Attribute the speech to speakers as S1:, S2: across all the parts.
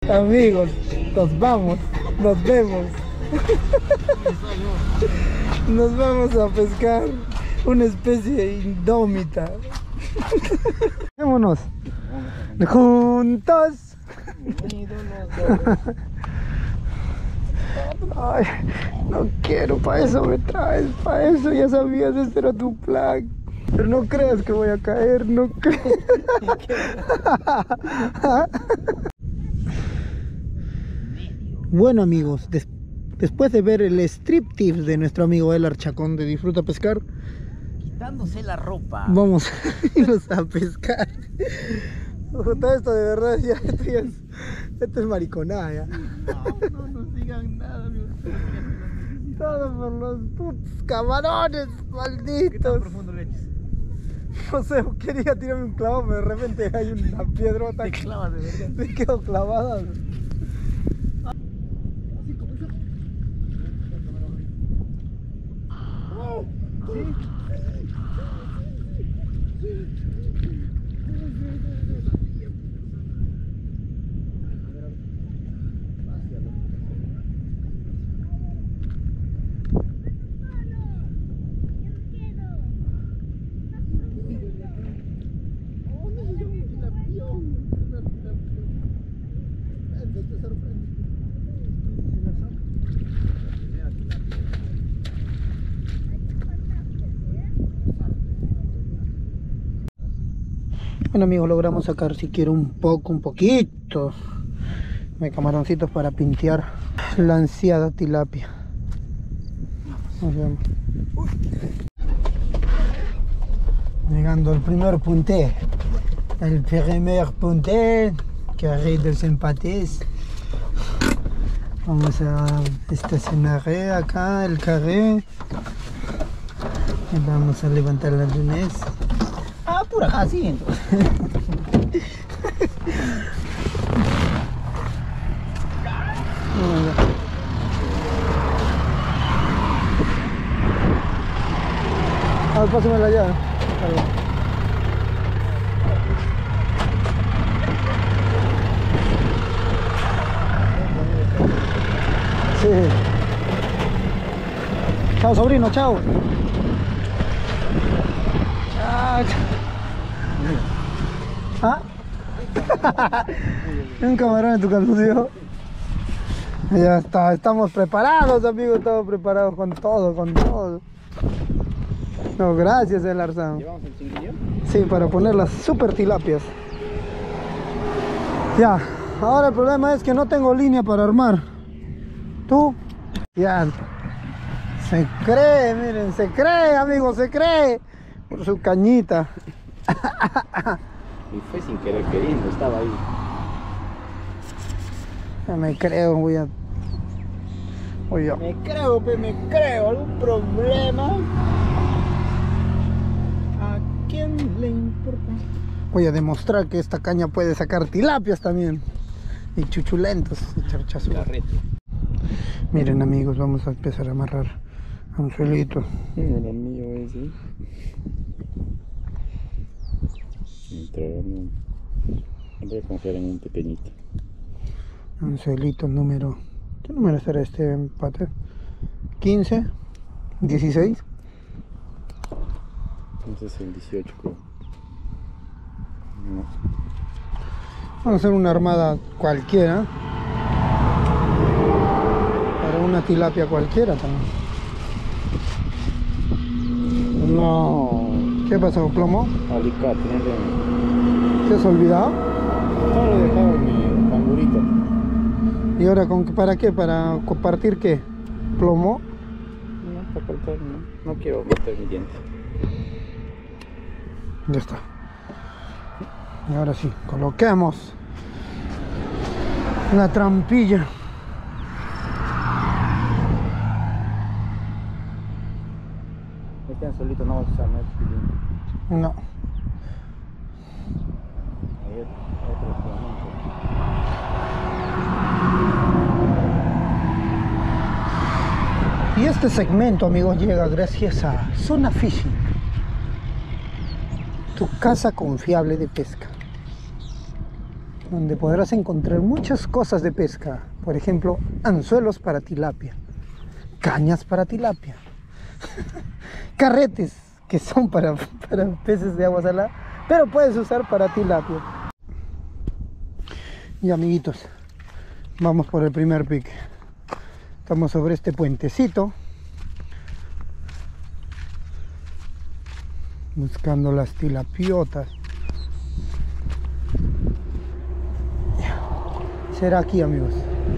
S1: Amigos, nos vamos, nos vemos. Nos vamos a pescar una especie indómita. Vámonos. Juntos. Ay, no quiero, para eso me traes, para eso ya sabías, este era tu plan. Pero no creas que voy a caer, no creas. Bueno amigos, después de ver el striptease de nuestro amigo El Archacón de Disfruta Pescar,
S2: quitándose la ropa,
S1: vamos a irnos a pescar. Todo esto de verdad ya, esto es mariconada ya.
S2: no nos digan nada, amigos.
S1: Todo por los putos camarones, malditos.
S2: ¿Qué tan profundo le eches?
S1: No sé, quería tirarme un clavo, pero de repente hay una piedrota.
S2: Te clavas de verdad.
S1: Me quedo clavada. Bueno amigos, logramos sacar siquiera un poquito de camaroncitos para pintear la ansiada tilapia. Nos vemos. Llegando al primer punté, el primer punté que arriba del empates. Vamos a estacionar acá el carré y vamos a levantar las lunes.
S2: Ah, por acá, sí, entonces.
S1: A ver, pásame la llave. Sí. Chao, sobrino, chao. ¿Ah? Un camarón en tu calzoncillo. Ya está, estamos preparados amigos, estamos preparados con todo. No, gracias El Arzán.
S2: ¿Llevamos el cinquillo?
S1: Sí, para poner las super tilapias. Ya, ahora el problema es que no tengo línea para armar. ¿Tú? Ya. Se cree, miren, se cree, amigos, se cree. Por su cañita.
S2: Y fue sin querer queriendo, estaba ahí.
S1: Ya me creo, voy a...
S2: Me creo, ¿algún problema? ¿A quién le importa?
S1: Voy a demostrar que esta caña puede sacar tilapias también. Y chuchulentos, y charchazos. Miren amigos, vamos a empezar a amarrar anzuelito.
S2: El mío ese. Voy a confiar en un pequeñito.
S1: Anzuelito número... ¿Qué número será este empate? 15, 16.
S2: Entonces el 18 creo. No.
S1: Vamos a hacer una armada cualquiera. Para una tilapia cualquiera también.
S2: No.
S1: ¿Qué pasó, plomo?
S2: Alicate,
S1: ¿Te has olvidado?
S2: no lo he dejado en mi cangurito.
S1: ¿Y ahora para qué? ¿Para compartir qué? ¿Plomo?
S2: No, para cortar, no quiero meter mi diente.
S1: Ya está. Y ahora sí, coloquemos la trampilla.
S2: Este anzuelito no vas a usar, no es pilín.
S1: No.
S2: Ahí otro filamento.
S1: Y este segmento, amigos, llega gracias a Zona Fishing, tu casa confiable de pesca. donde podrás encontrar muchas cosas de pesca. Por ejemplo, anzuelos para tilapia, cañas para tilapia, carretes que son para peces de agua salada, pero puedes usar para tilapia. Y amiguitos, vamos por el primer pique. Estamos sobre este puentecito, buscando las tilapiotas. Será aquí, amigos.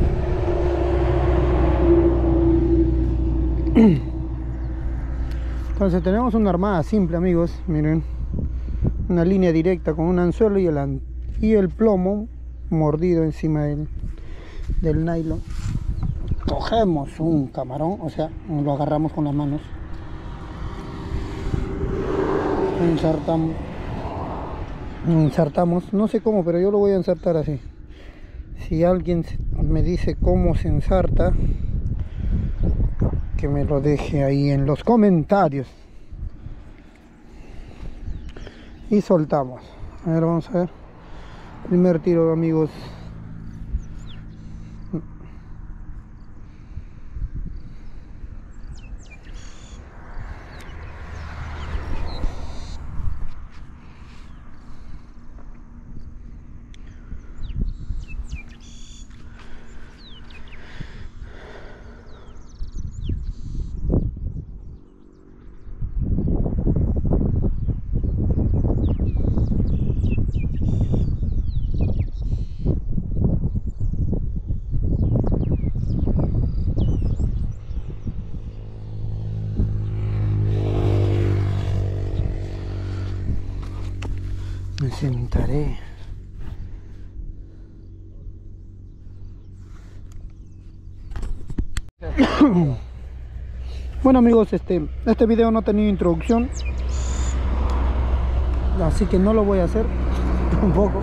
S1: Entonces tenemos una armada simple, amigos. Miren, una línea directa con un anzuelo y el plomo mordido encima del nylon. Cogemos un camarón, o sea, lo agarramos con las manos, ensartamos, no sé cómo, pero yo lo voy a ensartar así. Si alguien me dice cómo se ensarta, que me lo deje ahí en los comentarios. Y soltamos. A ver, vamos a ver. Primer tiro, amigos. Me sentaré. Bueno, amigos, este video no ha tenido introducción, así que no lo voy a hacer tampoco.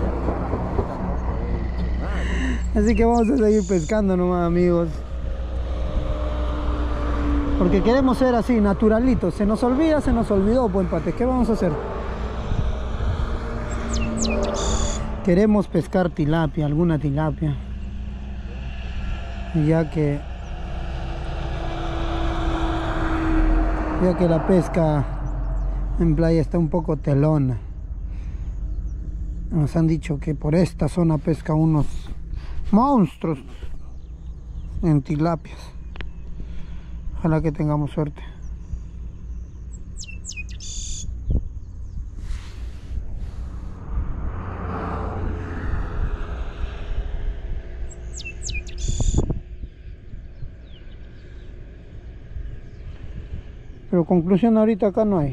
S1: Así que vamos a seguir pescando nomás, amigos, porque queremos ser así, naturalitos. Se nos olvidó, buen pate. ¿Qué vamos a hacer? Queremos pescar tilapia, alguna tilapia, ya que la pesca en playa está un poco telona. Nos han dicho que por esta zona pesca unos monstruos en tilapias. Ojalá que tengamos suerte. Pero conclusión, ahorita acá no hay.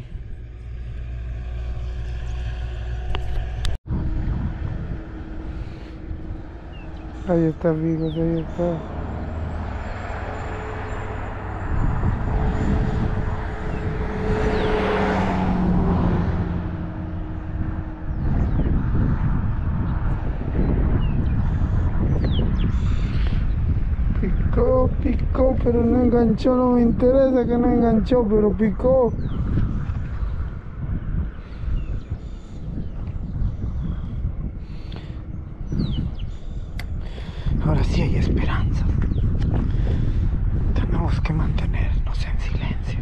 S1: Ahí está, amigos, ahí está. Picó, pero no enganchó. No me interesa que no enganchó, pero picó. Ahora sí hay esperanza. Tenemos que mantenernos en silencio.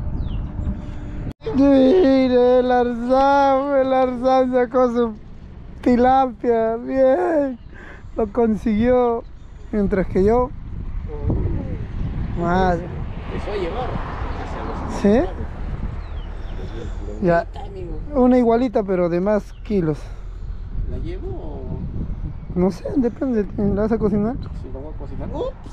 S1: Mira, el Arzam sacó tilapia, bien. Lo consiguió. Mientras que yo... Madre.
S2: Empezó a llevar hacia los...
S1: ¿Sí? Ya.
S2: Está, amigo.
S1: Una igualita, pero de más kilos.
S2: ¿La llevo o...?
S1: No sé, depende. ¿La vas a cocinar?
S2: Si lo voy a cocinar. ¡Ups!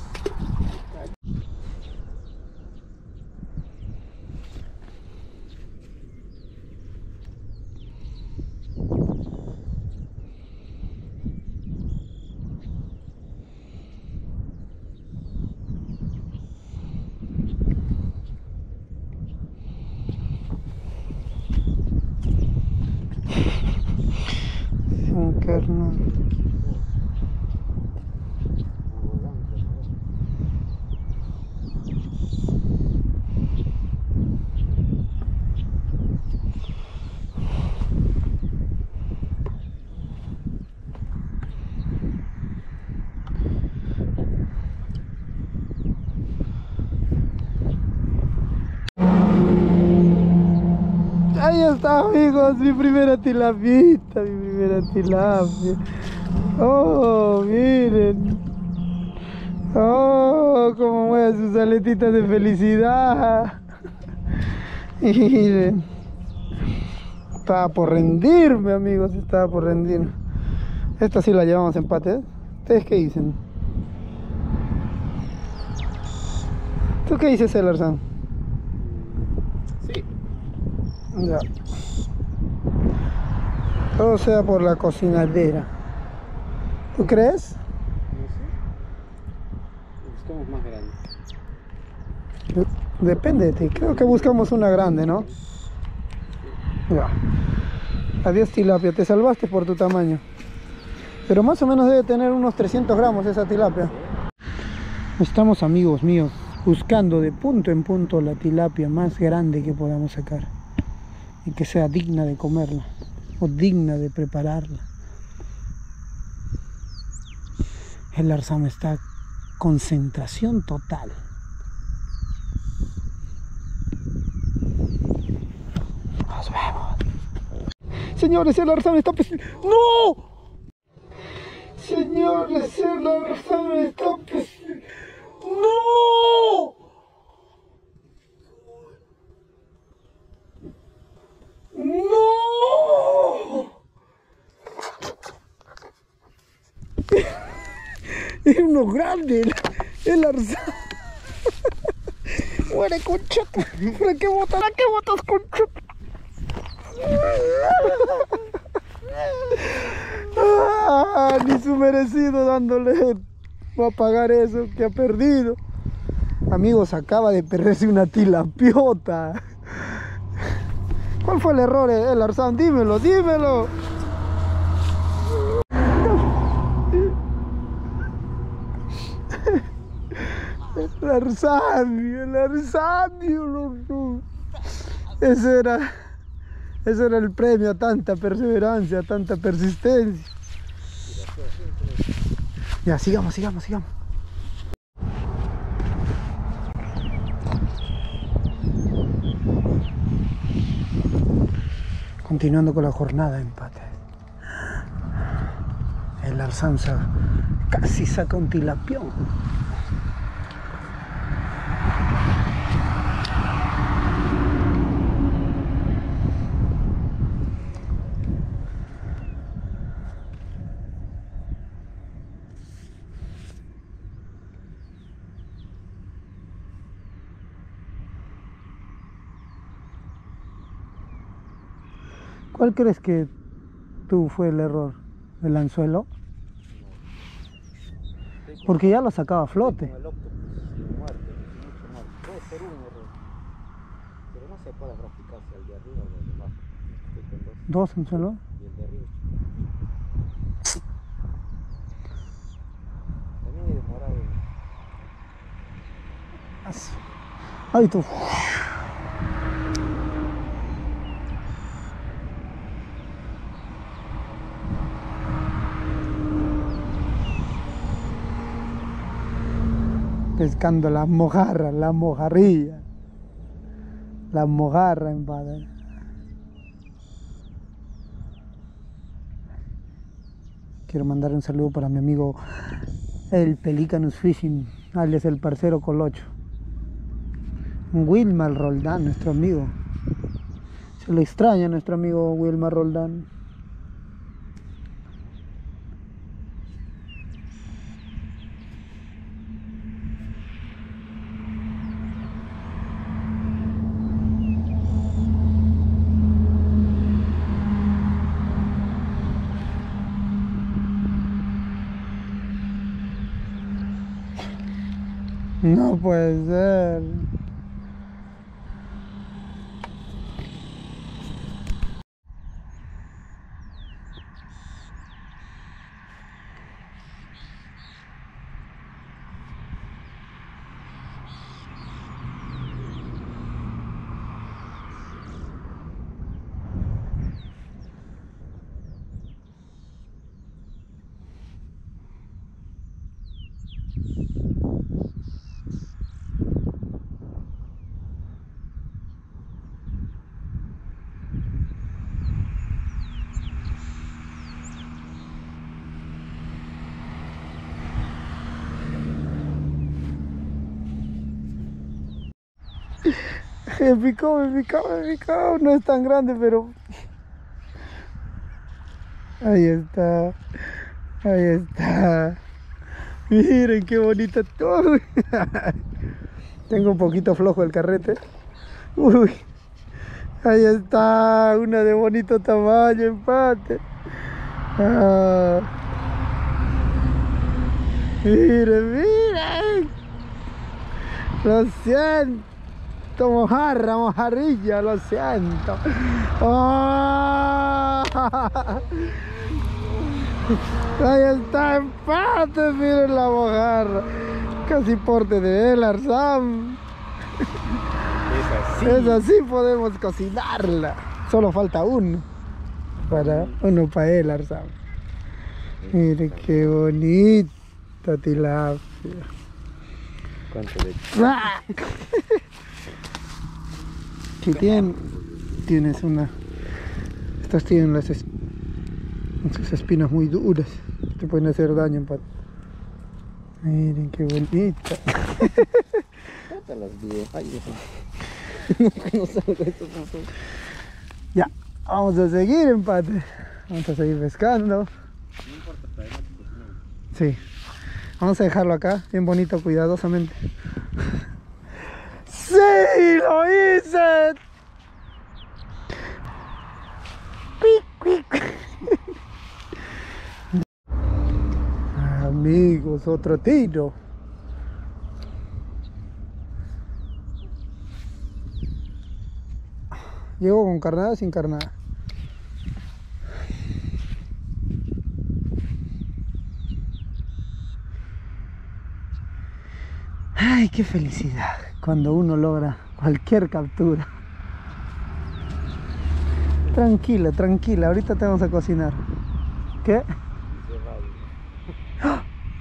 S1: Sin carne. Ahí está, amigos, mi primera tilapita, mi primera tilapia. Oh, miren. Oh, cómo mueve sus aletitas de felicidad. Miren. Estaba por rendirme, amigos, estaba por rendir. Esta sí la llevamos empate. ¿Ustedes qué dicen? ¿Tú qué dices, Elerson?
S2: Sí.
S1: Ya. Todo sea por la cocinadera. ¿Tú crees?
S2: No sé. Buscamos más grande.
S1: Depende de ti. Creo que buscamos una grande, ¿no? Ya. Adiós, tilapia. Te salvaste por tu tamaño. Pero más o menos debe tener unos 300 gramos esa tilapia. Estamos, amigos míos, buscando de punto en punto la tilapia más grande que podamos sacar. Y que sea digna de comerla. O digna de prepararla. El Arzam está concentración total. Nos vemos. Señores, el Arzam está... ¡No! Señores, el Arzam está... ¡No! ¡No! Es uno grande, el Arzam. Muere, conchata. ¿Para qué botas? ¿Para qué botas, conchata? Ah, ni su merecido dándole. Va a pagar eso que ha perdido. Amigos, acaba de perderse una tilapiota. ¿Cuál fue el error, el Arzam? Dímelo, dímelo. El Arzam. Ese era el premio a tanta perseverancia, a tanta persistencia. Ya, sigamos. Continuando con la jornada de empate. El Arzam casi saca un tilapión. ¿Cuál crees que fue el error? ¿El anzuelo? Porque ya lo sacaba a flote.
S2: El octopus sin muerte, mucho muerte. Puede ser un error. Pero no se puede practicar si el de arriba o el de abajo. Estoy con dos.
S1: ¿Dos anzuelos?
S2: Y el de arriba. También es demorado.
S1: Ay, tú. Pescando las mojarras, la mojarrilla. La mojarra en padre. quiero mandar un saludo para mi amigo el Pelicanus Fishing, alias el parcero Colocho. Wilmar Roldán, nuestro amigo. Se lo extraña nuestro amigo Wilmar Roldán. No puede ser. Me picó. No es tan grande, pero... Ahí está. Miren qué bonito. Uy. Tengo un poquito flojo el carrete. Uy. Ahí está. Una de bonito tamaño, empate. Ah. Miren. Lo siento. Mojarrilla, lo siento. ¡Oh! Ahí está, empate, miren la mojarra. Casi porte de Elar Sam. Es así podemos cocinarla. Solo falta uno para Elar Sam. Miren qué bonita tilapia.
S2: ¿Cuánto leche?
S1: Si tienes una... Estas tienen sus espinas muy duras. Te pueden hacer daño, empate. Miren qué bonita.
S2: Las 10. Ay, no salgo esto.
S1: Ya, vamos a seguir, empate. Vamos a seguir pescando.
S2: No importa, traemos cocinamos.
S1: Sí. Vamos a dejarlo acá, bien bonito, cuidadosamente. ¡Sí! ¡Lo hice! Amigos, otro tiro. ¿Llego con carnada o sin carnada? Ay, qué felicidad cuando uno logra cualquier captura. Tranquila, ahorita te vamos a cocinar. ¿Qué? ¡Ah!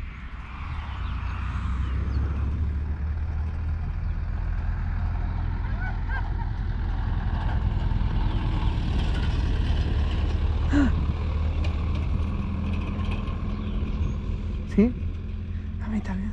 S1: ¿Sí? A mí también.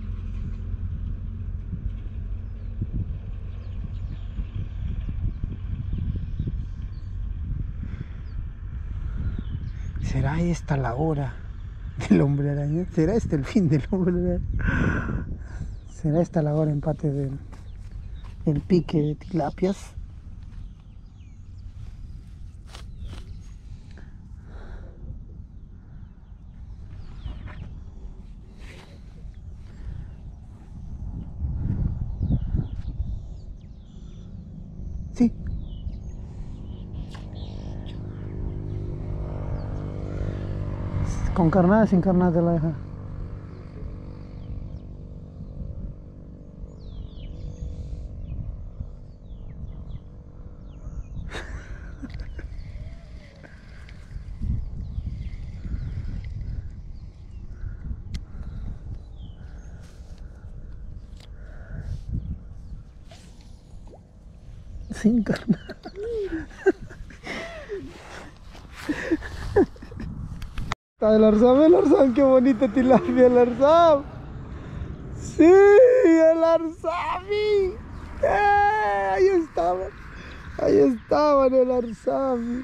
S1: ¿Será esta la hora del hombre araña? ¿Será este el fin del hombre araña? ¿Será esta la hora, empate del pique de tilapias? Sí. ¿Con carnada, sin carnada te la deja? Sin carnada. Está el Arzam, qué bonita tilapia el Arzam. Sí, el Arzami. Ahí estaban el Arzami.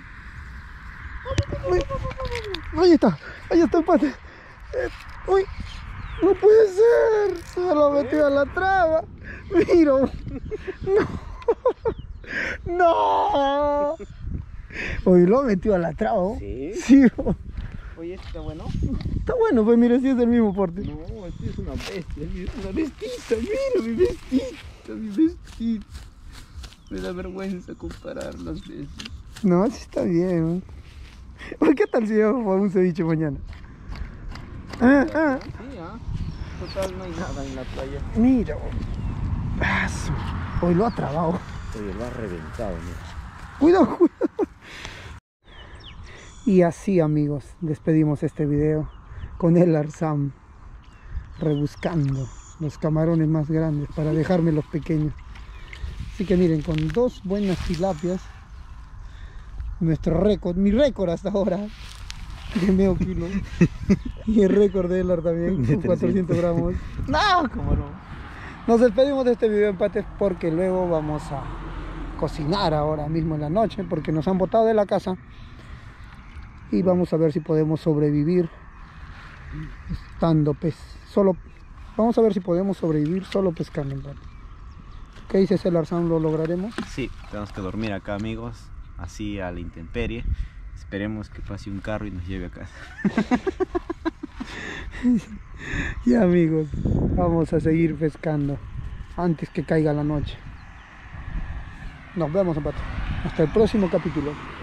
S1: Ahí está el pate. Uy, no puede ser. Se lo metió a la traba. Mira. No. Hoy lo metió a la traba.
S2: Sí.
S1: Sí.
S2: Oye, ¿este está bueno?
S1: Está bueno, pues mira, si es del mismo porte.
S2: No, este es una bestia, es una bestita, mira mi vestita. Me da vergüenza comparar las veces.
S1: No, sí está bien. ¿Por qué tal si yo hago un ceviche mañana?
S2: Sí, total no hay nada en la playa.
S1: Mira, hoy lo ha trabado.
S2: Oye, lo ha reventado, mira.
S1: Cuidado. Y así, amigos, despedimos este video con el Arzam rebuscando los camarones más grandes para dejarme los pequeños. Así que miren, con 2 buenas tilapias, nuestro récord, mi récord hasta ahora de medio kilo y el récord de Elar también con 400 gramos.
S2: No, cómo no.
S1: Nos despedimos de este video, empates, porque luego vamos a cocinar ahora mismo en la noche, porque nos han botado de la casa. Y vamos a ver si podemos sobrevivir estando vamos a ver si podemos sobrevivir solo pescando. ¿Qué dices, el Arzam? ¿Lo lograremos?
S2: Sí, tenemos que dormir acá, amigos, así a la intemperie. Esperemos que pase un carro y nos lleve a casa.
S1: Y amigos, vamos a seguir pescando antes que caiga la noche. Nos vemos, empate. Hasta el próximo capítulo.